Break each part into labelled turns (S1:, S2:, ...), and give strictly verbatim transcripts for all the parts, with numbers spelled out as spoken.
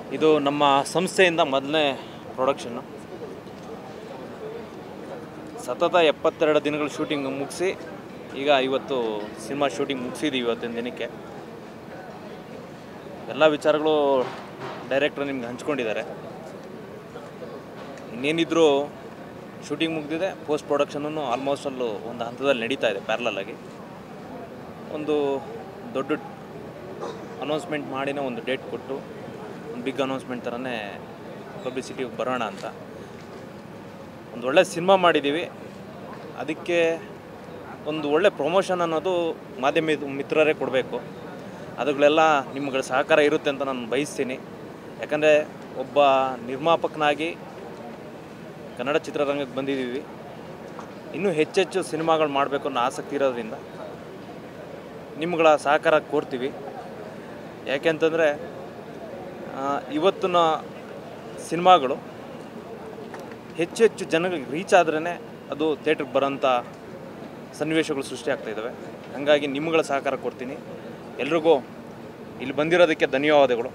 S1: ಇದು ನಮ್ಮ ಸಂಸ್ಥೆಯಿಂದ ಮೊದಲನೇ ಪ್ರೊಡಕ್ಷನ್ನು. ಸತತ ಎಪ್ಪತ್ತೆರಡು ದಿನಗಳು ಶೂಟಿಂಗ್ ಮುಗಿಸಿ ಈಗ ಇವತ್ತು ಸಿನಿಮಾ ಶೂಟಿಂಗ್ ಮುಗಿಸಿದ್ದೀವಿ. ಇವತ್ತಿನ ದಿನಕ್ಕೆ ಎಲ್ಲ ವಿಚಾರಗಳು ಡೈರೆಕ್ಟ್ರು ನಿಮ್ಗೆ ಹಂಚ್ಕೊಂಡಿದ್ದಾರೆ. ಇನ್ನೇನಿದ್ರು ಶೂಟಿಂಗ್ ಮುಗಿದಿದೆ, ಪೋಸ್ಟ್ ಪ್ರೊಡಕ್ಷನನ್ನು ಆಲ್ಮೋಸ್ಟ್ ಅಲ್ಲೂ ಒಂದು ಹಂತದಲ್ಲಿ ನಡೀತಾ ಇದೆ ಪ್ಯಾರಲಲ್ಲಾಗಿ. ಒಂದು ದೊಡ್ಡ ಅನೌನ್ಸ್ಮೆಂಟ್ ಮಾಡಿನೇ ಒಂದು ಡೇಟ್ ಕೊಟ್ಟು ಒಂದು ಬಿಗ್ ಅನೌನ್ಸ್ಮೆಂಟ್ ಥರನೇ ಪಬ್ಲಿಸಿಟಿಗೆ ಬರೋಣ ಅಂತ ಒಂದು ಒಳ್ಳೆ ಸಿನಿಮಾ ಮಾಡಿದ್ದೀವಿ. ಅದಕ್ಕೆ ಒಂದು ಒಳ್ಳೆ ಪ್ರಮೋಷನ್ ಅನ್ನೋದು ಮಾಧ್ಯಮ ಮಿತ್ರರೇ ಕೊಡಬೇಕು. ಅದುಗಳೆಲ್ಲ ನಿಮ್ಗಳ ಸಹಕಾರ ಇರುತ್ತೆ ಅಂತ ನಾನು ಬಯಸ್ತೀನಿ. ಯಾಕಂದರೆ ಒಬ್ಬ ನಿರ್ಮಾಪಕನಾಗಿ ಕನ್ನಡ ಚಿತ್ರರಂಗಕ್ಕೆ ಬಂದಿದ್ದೀವಿ. ಇನ್ನೂ ಹೆಚ್ಚೆಚ್ಚು ಸಿನಿಮಾಗಳು ಮಾಡಬೇಕು ಅನ್ನೋ ಆಸಕ್ತಿ ಇರೋದ್ರಿಂದ ನಿಮ್ಗಳ ಸಹಕಾರ ಕೋರ್ತೀವಿ. ಯಾಕೆಂತಂದರೆ ಇವತ್ತಿನ ಸಿನಿಮಾಗಳು ಹೆಚ್ಚು ಹೆಚ್ಚು ಜನಗಳಿಗೆ ರೀಚ್ ಆದ್ರೇ ಅದು ಥಿಯೇಟ್ರಿಗೆ ಬರೋಂಥ ಸನ್ನಿವೇಶಗಳು ಸೃಷ್ಟಿಯಾಗ್ತಾಯಿದ್ದಾವೆ. ಹಾಗಾಗಿ ನಿಮ್ಗಳ ಸಹಕಾರ ಕೊಡ್ತೀನಿ. ಎಲ್ರಿಗೂ ಇಲ್ಲಿ ಬಂದಿರೋದಕ್ಕೆ ಧನ್ಯವಾದಗಳು.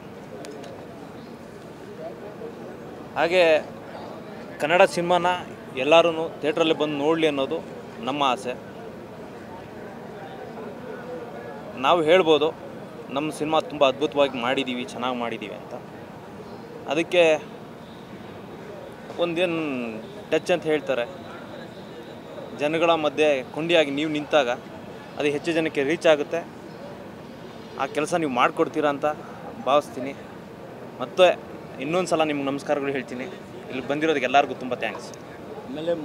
S1: ಹಾಗೆ ಕನ್ನಡ ಸಿನಿಮಾನ ಎಲ್ಲರೂ ಥಿಯೇಟ್ರಲ್ಲಿ ಬಂದು ನೋಡಲಿ ಅನ್ನೋದು ನಮ್ಮ ಆಸೆ. ನಾವು ಹೇಳ್ಬೋದು ನಮ್ಮ ಸಿನಿಮಾ ತುಂಬ ಅದ್ಭುತವಾಗಿ ಮಾಡಿದ್ದೀವಿ, ಚೆನ್ನಾಗಿ ಮಾಡಿದ್ದೀವಿ ಅಂತ. ಅದಕ್ಕೆ ಒಂದೇನು ಟಚ್ ಅಂತ ಹೇಳ್ತಾರೆ, ಜನಗಳ ಮಧ್ಯೆ ಕೊಂಡಿಯಾಗಿ ನೀವು ನಿಂತಾಗ ಅದು ಹೆಚ್ಚು ಜನಕ್ಕೆ ರೀಚ್ ಆಗುತ್ತೆ. ಆ ಕೆಲಸ ನೀವು ಮಾಡಿಕೊಡ್ತೀರಾ ಅಂತ ಭಾವಿಸ್ತೀನಿ. ಮತ್ತು ಇನ್ನೊಂದು ಸಲ ನಿಮ್ಗೆ ನಮಸ್ಕಾರಗಳು ಹೇಳ್ತೀನಿ. ಇಲ್ಲಿ ಬಂದಿರೋದಕ್ಕೆ ಎಲ್ಲರಿಗೂ ತುಂಬ ಥ್ಯಾಂಕ್ಸ್.
S2: ಆಮೇಲೆ